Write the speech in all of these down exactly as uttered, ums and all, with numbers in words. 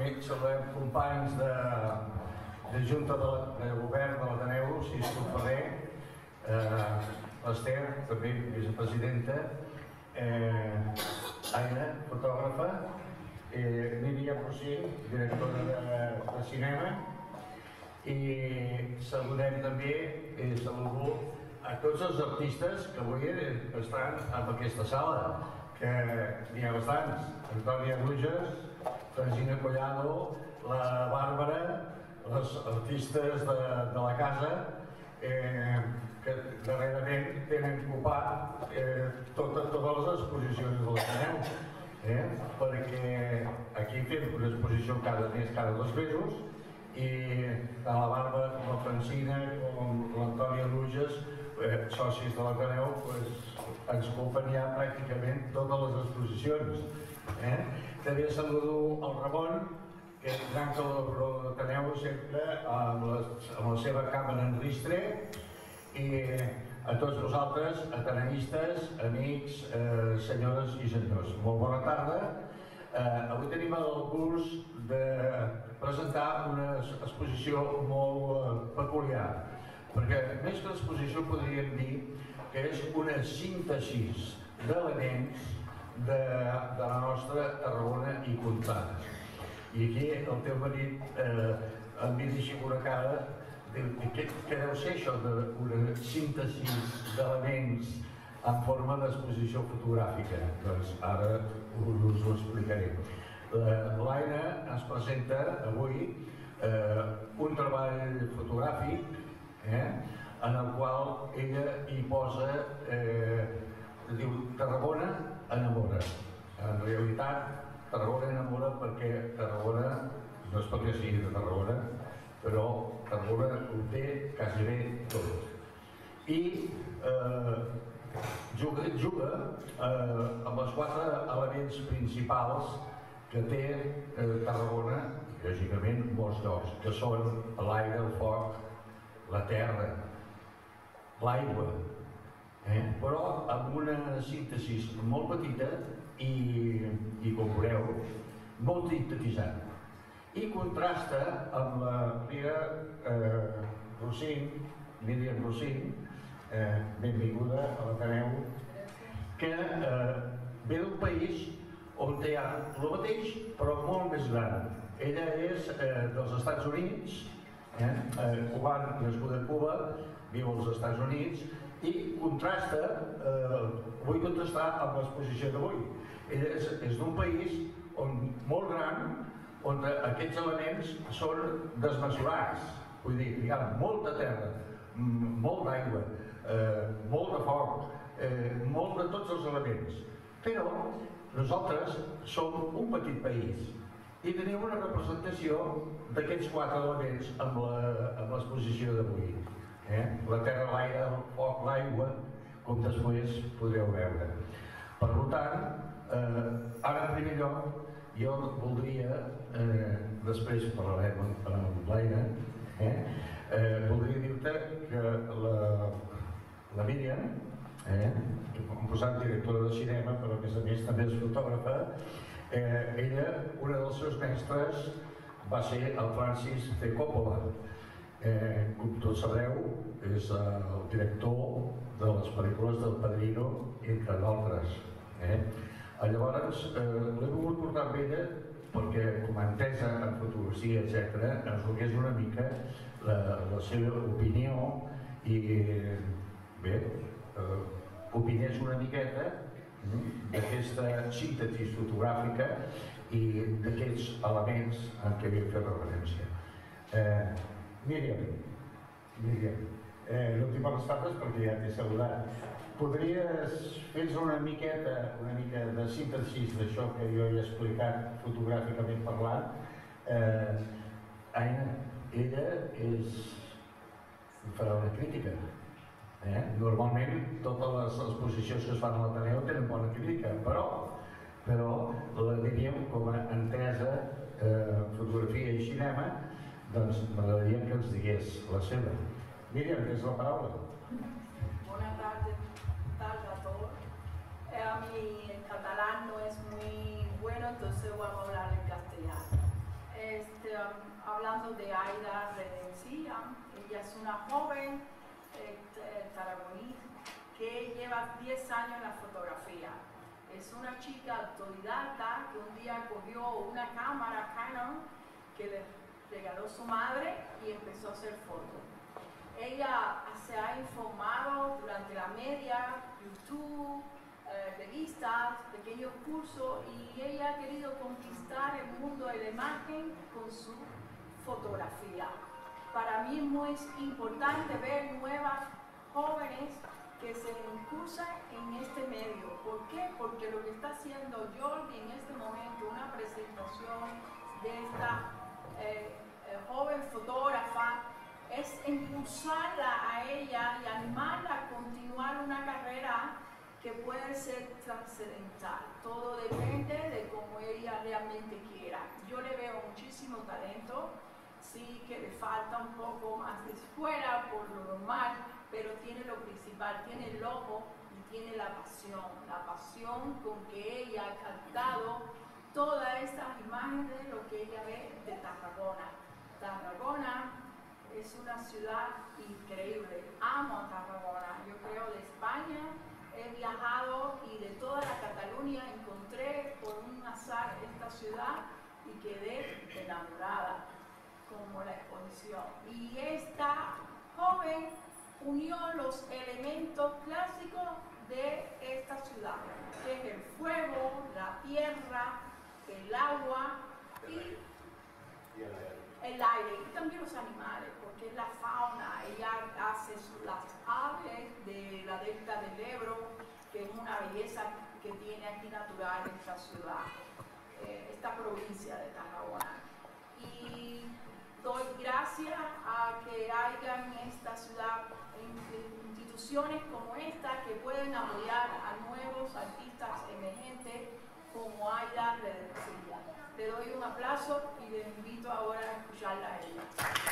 També saludem companys de, de Junta de, de Govern de l'Ateneu, Sisco Ferrer, eh, l'Ester, també vicepresidenta, eh, Aina, fotògrafa, eh, Míriam Rossín, directora de, de cinema, i saludem també, eh, saludo a tots els artistes que avui estan en aquesta sala, que n'hi ha bastants: Antònia Ruges, Francina Collado, la Bàrbara, les artistes de, de la casa, eh, que darrerament tenen ocupat eh, totes, totes les exposicions de l'Ateneu, eh, perquè aquí fem una exposició cada mes, cada dos mesos, i tant la Bàrbara com la Francina com l'Antònia Ruges, eh, socis de l'Ateneu, pues, ens ocupen ja pràcticament totes les exposicions. Eh? També saludo el Ramon, que és gran col·laborador de l'Ateneu sempre amb, les, amb la seva càmera en ristre, i a tots vosaltres, ateneistes, amics, eh, senyores i senyors, molt bona tarda. Eh, avui tenim el gust de presentar una exposició molt eh, peculiar, perquè més que l'exposició podríem dir que és una síntesi d'elements de, de la nostra Tarragona i Contrada. I aquí el teu marit eh, em mira així amb una cara, diu, què, què deu ser això d'una síntesi d'elements en forma d'exposició fotogràfica? Doncs ara us ho explicaré. L'Aina ens presenta avui eh, un treball fotogràfic, eh, en el qual ella hi posa, eh, diu, Tarragona enamora. En realitat, Tarragona enamora perquè Tarragona, no és perquè sigui de Tarragona, però Tarragona ho té quasi bé tot. I eh, juga, juga eh, amb els quatre elements principals que té eh, Tarragona, i lògicament molts llocs, que són l'aire, el foc, la terra, l'aigua, eh? Però amb una síntesi molt petita i, i com veureu, molt sintetitzant. I contrasta amb la Mira eh, Rossín, Míriam Rossín, eh, benvinguda a l'Ateneu, que eh, ve d'un país on hi ha el mateix però molt més gran. Ella és eh, dels Estats Units, eh, eh, cubana, nascuda a Cuba, viu als Estats Units, i contrasta, eh, vull contrastar amb l'exposició d'avui. Ella és, és d'un país on, molt gran, on aquests elements són desmesurats. Vull dir, hi ha molta terra, molt d'aigua, eh, molt de foc, eh, molt de tots els elements. Però nosaltres som un petit país i tenim una representació d'aquests quatre elements amb l'exposició d'avui. Eh? La terra, l'aire, el foc, l'aigua, com després podreu veure. Per tant, eh, ara en primer lloc, jo voldria, eh, després parlarem amb, amb l'Aina, eh? eh, voldria dir-te que la, la Míriam, eh, que hem posat directora de cinema, però a més a més també és fotògrafa, eh, ella, una dels seus mestres, va ser el Francis de Coppola. Eh, com tots sabreu, és el director de les pel·lícules del Padrino, entre d'altres. Eh? Llavors, eh, l'he volgut portar amb ella perquè, com a entesa en fotografia, etcètera, ens donés una mica la, la seva opinió i, bé, eh, opinés una miqueta d'aquesta síntesi fotogràfica i d'aquests elements en què havia fet referència. Eh, Míriam, Míriam, eh, no t'hi parles tantes perquè ja t'he saludat. Podries fer-nos una miqueta, una mica de síntesi d'això que jo he explicat fotogràficament parlant? Eh, Aina, ella és... farà una crítica. Eh? Normalment totes les exposicions que es fan a l'Ateneu tenen bona crítica, però, però la Míriam, com a entesa eh, fotografia i cinema, doncs m'agradaria que ens digués la seva. Míriam, tens la paraula. Buenas tardes, tarde a todos. Eh, a mi el catalán no es muy bueno, entonces vamos a hablar en castellano. um, hablando de Aida Redencia, ella es una joven eh, tarragoní que lleva diez años en la fotografía. Es una chica autodidacta que un día cogió una cámara Canon que le regaló su madre y empezó a hacer fotos. Ella se ha informado durante la media, YouTube, eh, revistas, pequeños cursos, y ella ha querido conquistar el mundo de la imagen con su fotografía. Para mí es muy importante ver nuevas jóvenes que se incursan en este medio. ¿Por qué? Porque lo que está haciendo Jordi en este momento, una presentación de esta eh, eh, joven fotógrafa, es impulsarla a ella y animarla a continuar una carrera que puede ser trascendental. Todo depende de cómo ella realmente quiera. Yo le veo muchísimo talento, sí que le falta un poco más de escuela por lo normal, pero tiene lo principal, tiene el ojo y tiene la pasión, la pasión con que ella ha captado todas estas imágenes de lo que ella ve de Tarragona. Tarragona es una ciudad increíble, amo a Tarragona, yo creo de España, he viajado y de toda la Cataluña encontré por un azar esta ciudad y quedé enamorada, como la exposición. Y esta joven unió los elementos clásicos de esta ciudad, que es el fuego, la tierra, el agua y el aire, y también los animales, porque es la fauna. Ella hace las aves de la delta del Ebro, que es una belleza que tiene aquí natural esta ciudad, eh, esta provincia de Tarragona. Y doy gracias a que haya en esta ciudad instituciones como esta que pueden apoyar a nuevos artistas emergentes como Aida Redencia. Le doy un aplauso y le invito ahora a escucharla a ella.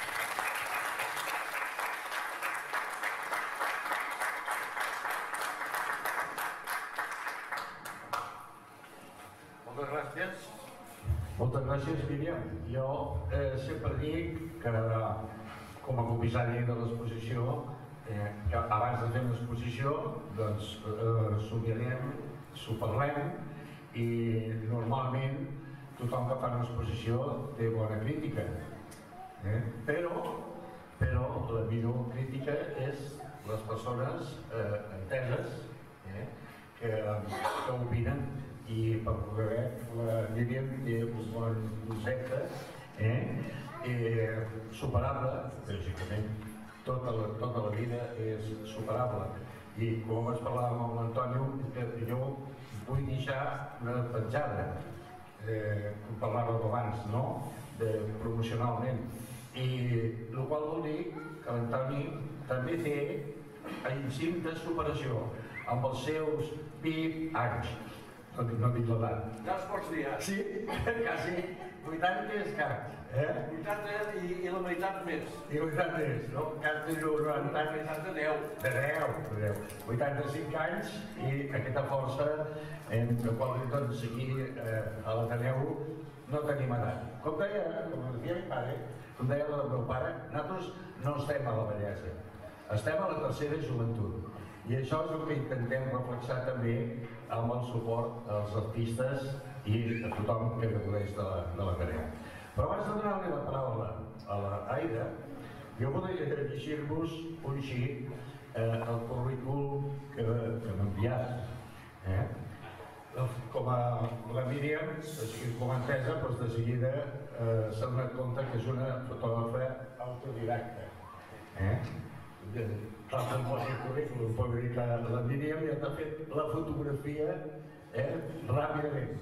Moltes gràcies. Moltes gràcies, Míriam. Jo eh, sempre dic que, com a comissari de l'exposició, eh, que abans de fer una exposició, doncs eh, s'ho mirem, s'ho parlem, i normalment tothom que fa una exposició té bona crítica. Eh? Però, però la millor crítica és les persones eh, enteses eh, que, que opinen. I per poder la Míriam té un bon concepte eh? eh, superable, bàsicament tota la, tota la vida és superable. I com vaig parlar amb l'Antonio, jo vull deixar una penjada, eh, com parlàvem abans, no? De, promocionalment. I el qual vol dir que l'Antoni també té instinct de superació amb els seus vint anys. No dic, no dic l'edat. Ja els pots dir, sí, quasi vuitanta escacs, eh? vuitanta i, i la meitat més. I vuitanta és, no? Quasi noranta anys. De deu. De deu, de deu. vuitanta-cinc anys i aquesta força en la qual doncs aquí eh, a l'Ateneu no tenim edat. Com deia, com deia mi pare, com deia el meu pare, nosaltres no estem a la vellesa, estem a la tercera joventut. I això és el que intentem reflexar també amb el suport als artistes i a tothom que gaudeix de la, de la carrera. Però abans de donar-li la paraula a l'Aida, jo volia llegir-vos un xic eh, el currículum que, que m'ha enviat. Eh? Com a la Míriam, com a entesa, doncs de seguida eh, s'ha donat compte que és una fotògrafa autodidacta. Eh? Tal com posa el currículum, pot dir que la Míriam ja t'ha fet la fotografia eh, ràpidament.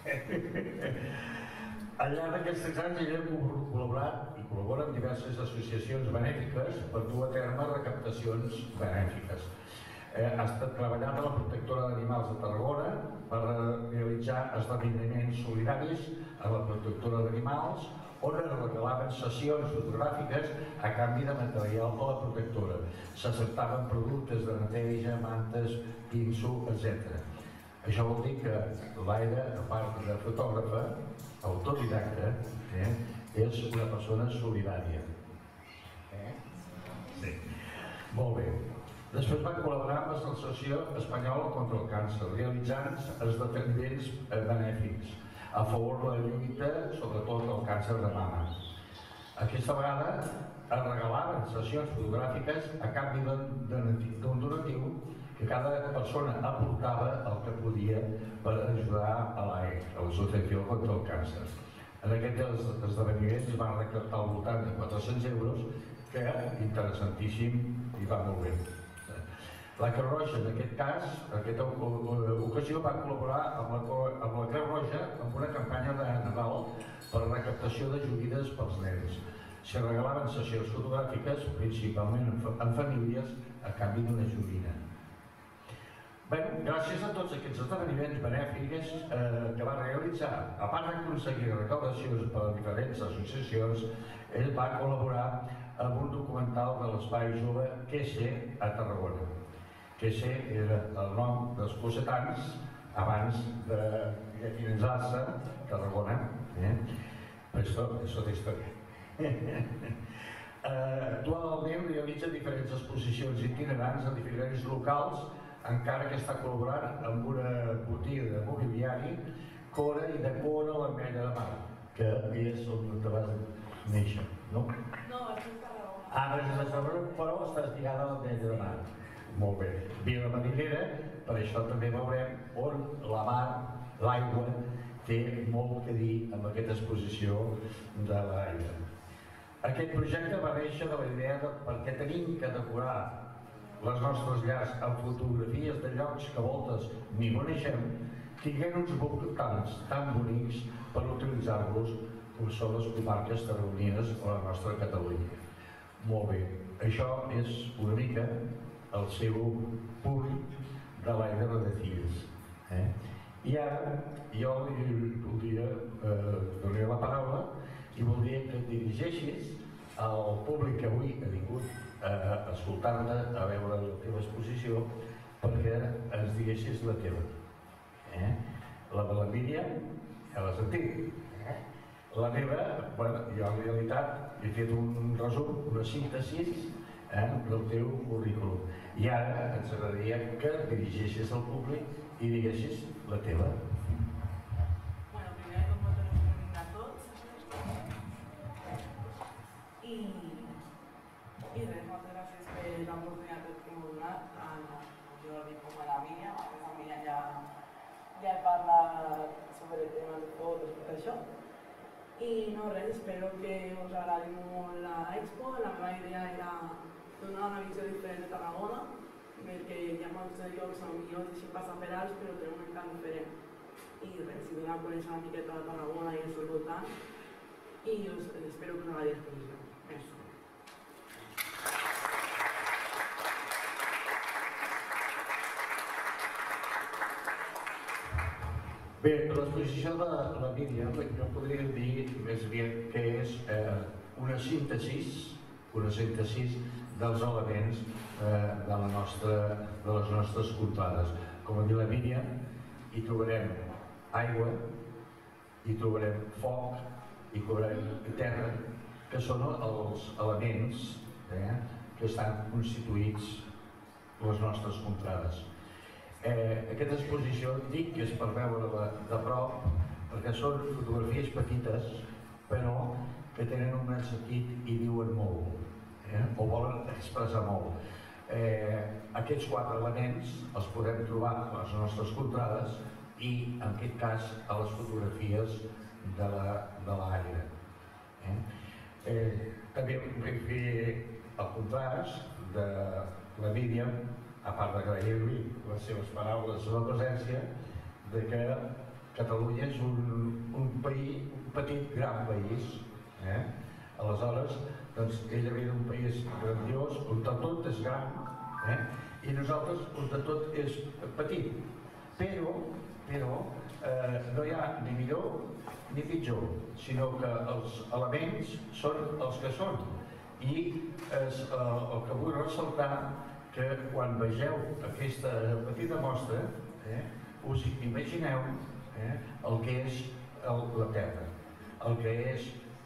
Al llarg d'aquests anys ella ha col·laborat i col·labora amb diverses associacions benèfiques per dur a terme recaptacions benèfiques. Eh, ha estat treballant a la Protectora d'Animals de Tarragona per realitzar esdeveniments solidaris a la Protectora d'Animals on es regalaven sessions fotogràfiques a canvi de material per la protectora. S'acceptaven productes de neteja, mantes, pinso, etcètera. Això vol dir que l'Aida, a part de fotògrafa, autodidacta, eh, és una persona solidària. Eh? Sí. Molt bé. Després va col·laborar amb l'Associació Espanyola contra el Càncer, realitzant esdeveniments benèfics a favor de la lluita, sobretot del càncer de mama. Aquesta vegada es regalaven sessions fotogràfiques a canvi d'un donatiu que cada persona aportava el que podia per ajudar a l'A E, a l'Associació contra el Càncer. En aquests esdeveniments es van recaptar al voltant de quatre-cents euros, que, interessantíssim, i va molt bé. La Creu Roja, en aquest cas, en aquesta ocasió, va col·laborar amb la Creu Roja amb una campanya de Nadal per a recaptació de joguines pels nens. S'hi regalaven sessions fotogràfiques, principalment en famílies, a canvi d'una joguina. Bé, gràcies a tots aquests esdeveniments benèfics que va realitzar, a part d'aconseguir recaudacions per a diferents associacions, ell va col·laborar amb un documental de l'Espai Jove Q C a Tarragona. Q C era el nom dels cossetans abans de llatinitzar-se Tarragona. Això és tota història. Actualment realitza diferents exposicions itinerants a diferents locals, encara que està col·laborant amb una botiga de mobiliari, Cora i Decora a l'Ametlla de Mar, que és on te vas néixer, no? No, aquí a Tarragona. Ah, és a Tarragona, però estàs lligada a l'Ametlla de Mar. Molt bé. Vila Marinera, per això també veurem on la mar, l'aigua, té molt que dir amb aquesta exposició de l'aigua. Aquest projecte va néixer de la idea de perquè tenim que decorar les nostres llars amb fotografies de llocs que a voltes ni coneixem, tinguem uns voltants tan bonics per utilitzar-los com són les comarques tarragonines o la nostra Catalunya. Molt bé, això és una mica el seu punt de l'Aire de Fills. I ara jo li voldria donar la paraula i voldria que et dirigeixis al públic que avui ha vingut a escoltar-te, a veure la teva exposició, perquè ens diguessis la teva. La de la Míriam, ja l'has sentit. La meva, jo en realitat he fet un resum, una síntesi del teu currículum. I ara ens agradaria que dirigeixis al públic i diguessis la teva. Bueno, primer de tot, moltes gràcies a tots. I, i res, moltes gràcies per l'oportunitat que m'heu donat, tant a Jordi com a la Míriam. A més, la Míriam ja, ja he parlat sobre el tema de fotos i tot això. I no res, espero que us agradi molt l'expo. La meva idea era donar una visió diferent de Tarragona, perquè hi ha molts llocs on jo els deixem passar per alts, però tenen un encant diferent. I res, si donar a conèixer una miqueta de Tarragona i el seu voltant, i us, espero que us agradi l'exposició. Gràcies. Bé, l'exposició de la Míriam, jo podria dir més aviat que és una síntesi, una síntesi dels elements de les nostres contrades. Com a dir la Míriam, hi trobarem aigua, hi trobarem foc, hi trobarem terra, que són els elements que estan constituïts les nostres contrades. Aquesta exposició dic que és per veure-la de prop, perquè són fotografies petites, però que tenen un gran sentit i diuen molt, o volen expressar molt. Aquests quatre elements els podem trobar a les nostres contrades i, en aquest cas, a les fotografies de l'aire. També vull fer el contrast de la Míriam, a part d'agrair-li les seves paraules de la presència, de que Catalunya és un petit, gran país. Aleshores, ella ve d'un país grandiós, on tot és gran, i nosaltres, on tot és petit. Però no hi ha ni millor ni pitjor, sinó que els elements són els que són. I el que vull ressaltar que quan vegeu aquesta petita mostra us imagineu el que és la Terra, el que és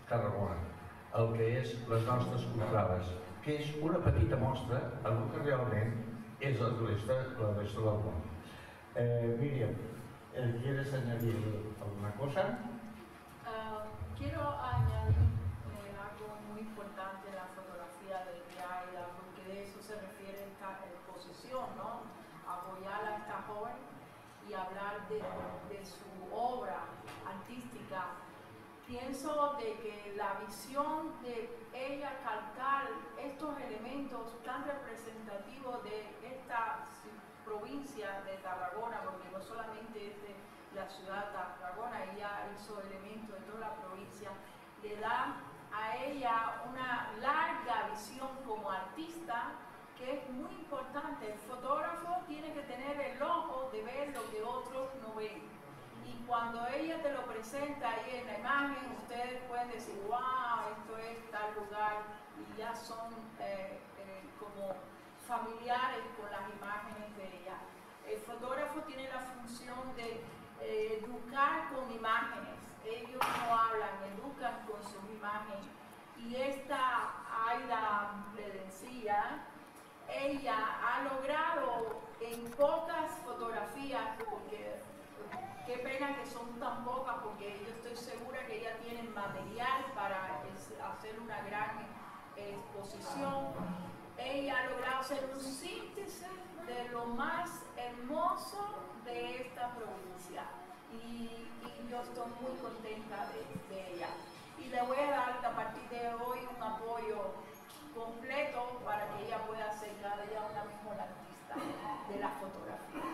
Tarragona, el que és les nostres contrades, que és una petita mostra en el que realment és la resta, la resta del món. Eh, Míriam, ¿quieres añadir alguna cosa? Uh, quiero añadir eh, algo muy importante en la fotografía de Aida, porque de eso se refiere esta exposición, ¿no? Apoyar a esta joven y hablar de, de su obra artística. Pienso de que la visión de ella calcar estos elementos tan representativos de esta provincia de Tarragona, porque no solamente es de la ciudad de Tarragona, ella hizo elementos de toda la provincia, le da a ella una larga visión como artista que es muy importante. El fotógrafo tiene que tener el ojo de ver lo que otros no ven. Y cuando ella te lo presenta ahí en la imagen, ustedes pueden decir, wow, esto es tal lugar, y ya son eh, eh, como familiares con las imágenes de ella. El fotógrafo tiene la función de eh, educar con imágenes. Ellos no hablan, educan con sus imágenes. Y esta Aida Redencilla, ella ha logrado en pocas fotografías, porque qué pena que son tan pocas, porque yo estoy segura que ella tiene material para hacer una gran exposición. Ella ha logrado hacer un síntesis de lo más hermoso de esta provincia y, y yo estoy muy contenta de, de ella. Y le voy a dar a partir de hoy un apoyo completo para que ella pueda ser cada día una mejor artista de la fotografía.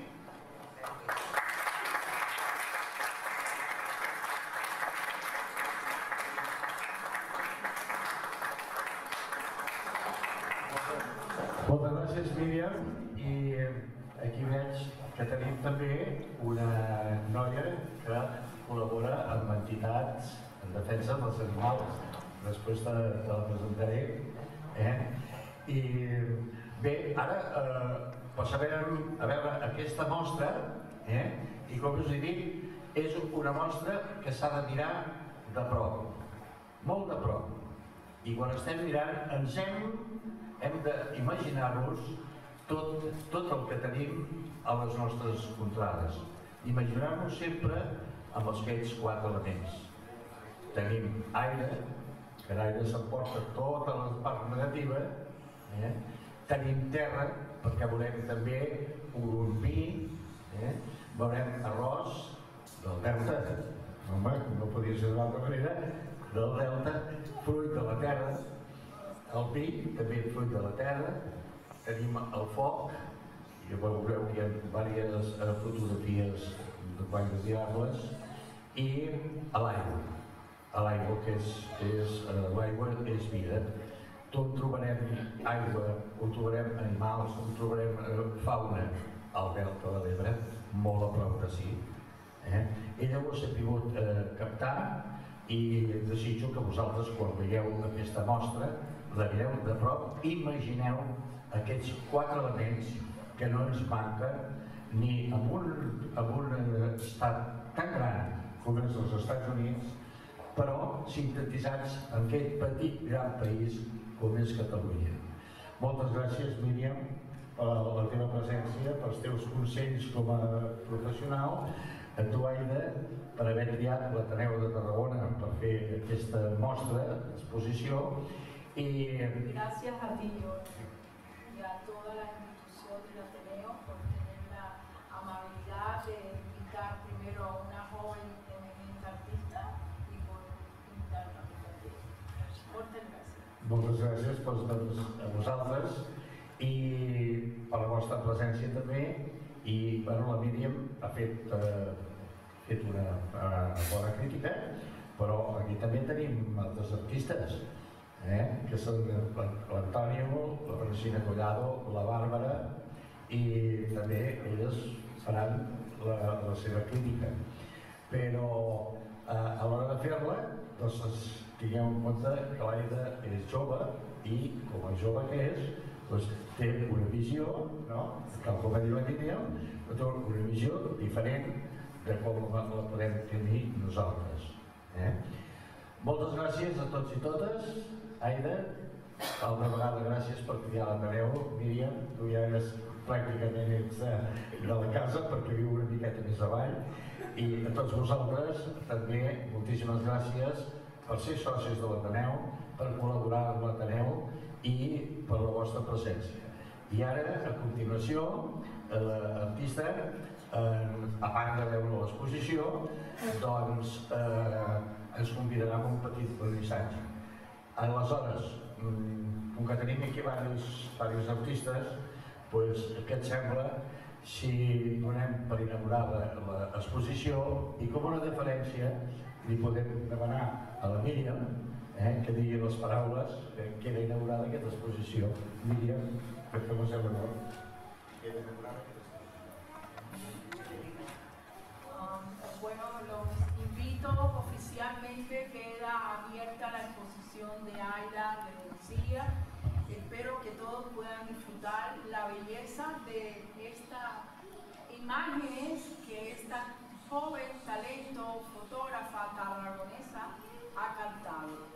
Moltes gràcies, Míriam, i aquí veig que tenim també una noia que col·labora amb entitats en defensa dels animals. Després te, te la presentaré. Eh? I bé, ara eh, passarem a veure aquesta mostra, eh? I com us he dit, és una mostra que s'ha de mirar de prop, molt de prop. I quan estem mirant ens hem hem d'imaginar-nos tot, tot el que tenim a les nostres contrades. Imaginar-nos sempre amb els aquells quatre elements. Tenim aire, que l'aire s'emporta tota la part negativa, eh? Tenim terra, perquè veurem també un vi, eh? Veurem arròs del delta, home, no podia ser d'una altra manera, del delta, fruit de la terra, el pi, també fruit de la terra, tenim el foc, i veureu que hi ha diverses fotografies de quan desirables, i l'aigua. L'aigua que és, és, l'aigua és vida. Tot trobarem aigua, ho trobarem animals, ho trobarem fauna al delta de l'Ebre, molt a prop de sí. Eh? Ella ho ha sabut eh, captar i desitjo que vosaltres, quan veieu aquesta mostra, la mireu de prop, imagineu aquests quatre elements que no ens manquen ni en un, en un estat tan gran com és els Estats Units, però sintetitzats en aquest petit gran país com és Catalunya. Moltes gràcies, Míriam, per la teva presència, pels teus consells com a professional, a tu, Aida, per haver triat l'Ateneu de Tarragona per fer aquesta mostra, exposició. Y gracias a ti, George, y a toda la institución del Ateneo por tener la amabilidad de invitar primero a una joven eminente artista y por invitarme a mi taller. Moltes gràcies. Moltes gràcies doncs, a vosaltres i per la vostra presència també. I bueno, la Míriam ha fet, eh, fet una eh, bona crítica, però aquí també tenim altres artistes. Eh? Que són l'Antonio, la Francina Collado, la Bàrbara, i també elles faran la, la seva crítica. Però eh, a l'hora de fer-la, doncs tingueu en compte que l'Aida és jove i, com a jove que és, doncs, té una visió, no? Tal com va dir la Míriam, té una visió diferent de com la podem tenir nosaltres. Eh? Moltes gràcies a tots i totes. Aida, altra vegada gràcies per triar l'Ateneu. Míriam, tu ja eres pràcticament ets de la casa perquè viu una miqueta més avall. I a tots vosaltres també moltíssimes gràcies per ser socis de l'Ateneu, per col·laborar amb l'Ateneu i per la vostra presència. I ara, a continuació, l'artista, a part de veure l'exposició, doncs ens convidarà a un petit vernissatge. Aleshores, com que tenim aquí diversos artistes, què et sembla si donem per inaugurada l'exposició i com una deferència li podem demanar a la Míriam que digui les paraules que queda inaugurada aquesta exposició. Míriam, per què no sembla molt? Queda inaugurada aquesta exposició. Bueno, los invito oficialmente, queda abierta la exposición de Aida de Lucía. Espero que todos puedan disfrutar la belleza de estas imágenes que esta joven talento fotógrafa tarragonesa ha cantado.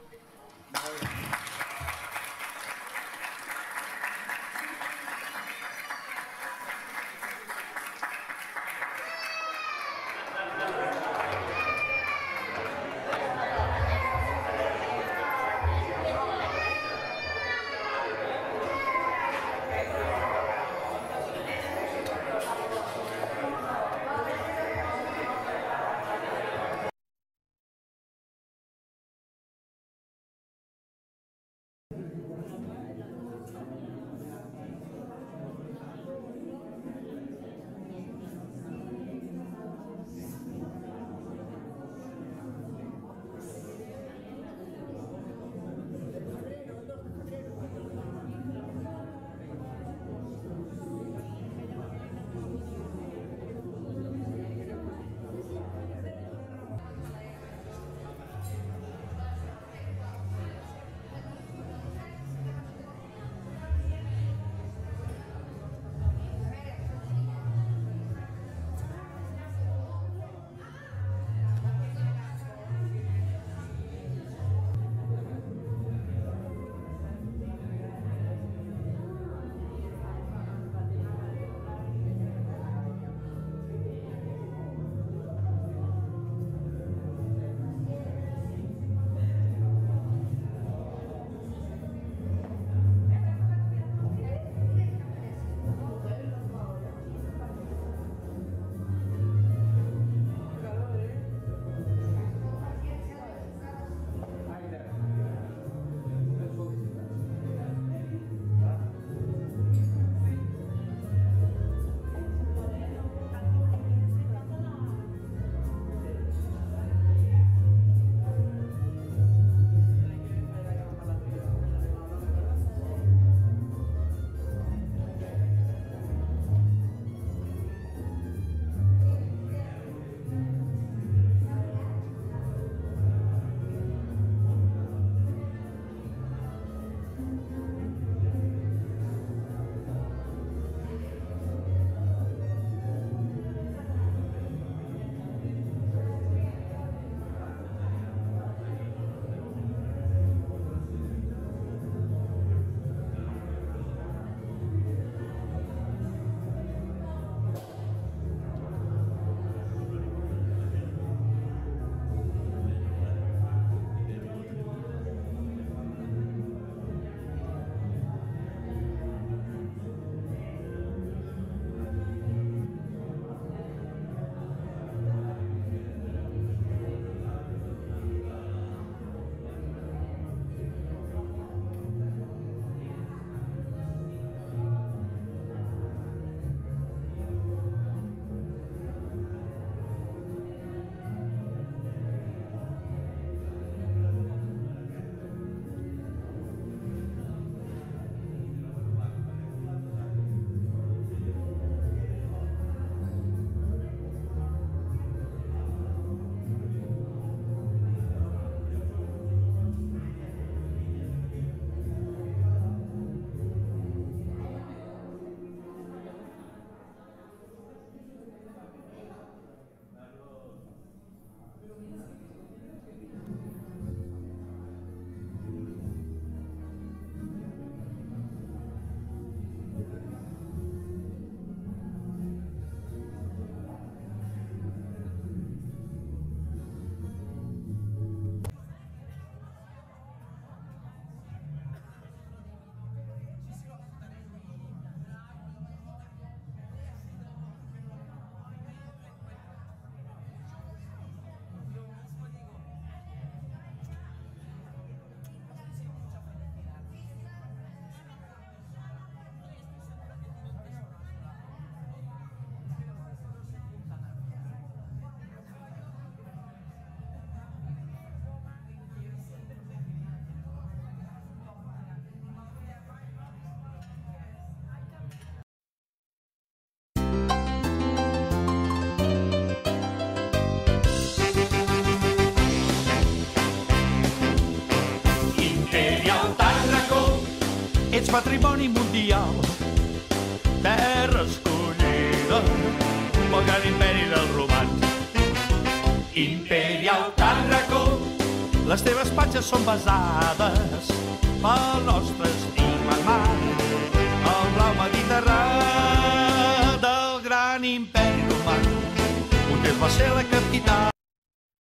ets patrimoni mundial, terra escollida pel gran imperi dels romans. Imperial Tàrraco, les teves platges són basades pel nostre estimat mar, el blau Mediterrani del gran imperi romà. Un temps va ser la capital